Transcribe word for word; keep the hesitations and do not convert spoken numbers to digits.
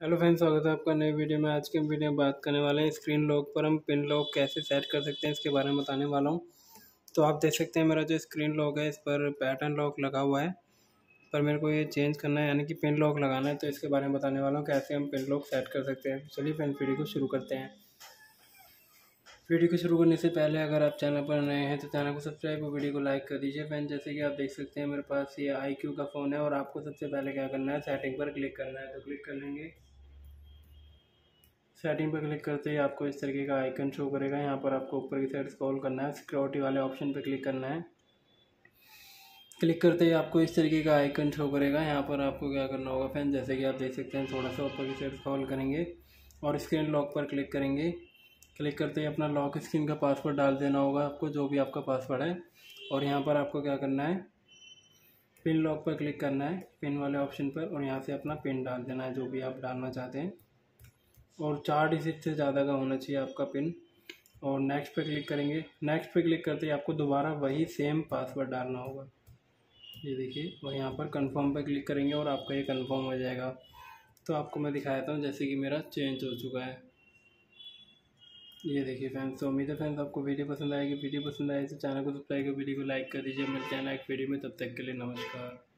Hello friends, स्वागत है आपका नई वीडियो में। आज के वीडियो में बात करने वाले हैं स्क्रीन लॉक पर हम पिन लॉक कैसे सेट कर सकते हैं, इसके बारे में बताने वाला हूं। तो आप देख सकते हैं मेरा जो स्क्रीन लॉक है इस पर पैटर्न लॉक लगा हुआ है, पर मेरे को ये चेंज करना है यानी कि पिन लॉक लगाना है। तो इसके बारे में बताने वाला हूँ कैसे हम पिन लॉक सेट कर सकते हैं। चलिए फ्रेंड्स, वीडियो को शुरू करते हैं। वीडियो को शुरू करने से पहले अगर आप चैनल पर नए हैं तो चैनल को सब्सक्राइब और वीडियो को लाइक कर दीजिए। फ्रेंड, जैसे कि आप देख सकते हैं मेरे पास ये आई क्यू का फ़ोन है और आपको सबसे पहले क्या करना है, सेटिंग पर क्लिक करना है। तो क्लिक कर लेंगे। सेटिंग पर क्लिक करते ही आपको इस तरीके का आइकन शो करेगा। यहाँ पर आपको ऊपर की साइड स्क्रॉल करना है, सिक्योरिटी वाले ऑप्शन पर क्लिक करना है। क्लिक करते ही आपको इस तरीके का आइकन शो करेगा। यहाँ पर आपको क्या करना होगा फ्रेंड, जैसे कि आप देख सकते हैं थोड़ा सा ऊपर की साइड स्क्रॉल करेंगे और स्क्रीन लॉक पर क्लिक करेंगे। क्लिक करते ही अपना लॉक स्क्रीन का पासवर्ड डाल देना होगा आपको, जो भी आपका पासवर्ड है। और यहाँ पर आपको क्या करना है, पिन लॉक पर क्लिक करना है, पिन वाले ऑप्शन पर, और यहाँ से अपना पिन डाल देना है जो भी आप डालना चाहते हैं। और चार डिजिट से ज़्यादा का होना चाहिए आपका पिन। और नेक्स्ट पे क्लिक करेंगे। नेक्स्ट पे क्लिक करते ही आपको दोबारा वही सेम पासवर्ड डालना होगा, ये देखिए। और यहाँ पर कंफर्म पे क्लिक करेंगे और आपका ये कंफर्म हो जाएगा। तो आपको मैं दिखाता हूँ जैसे कि मेरा चेंज हो चुका है, ये देखिए फ्रेंड्स। तो उम्मीद है फ्रेंड्स आपको वीडियो पसंद आएगी। वीडियो पसंद आए तो चैनल को सब्सक्राइब कर वीडियो को लाइक कर दीजिए। मिलते हैं नेक्स्ट वीडियो में, तब तक के लिए नमस्कार।